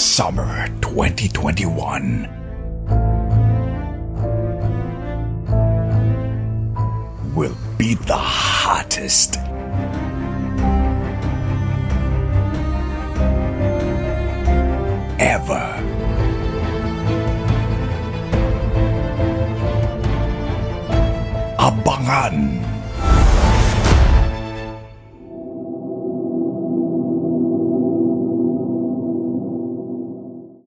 Summer 2021 will be the hottest ever. Abangan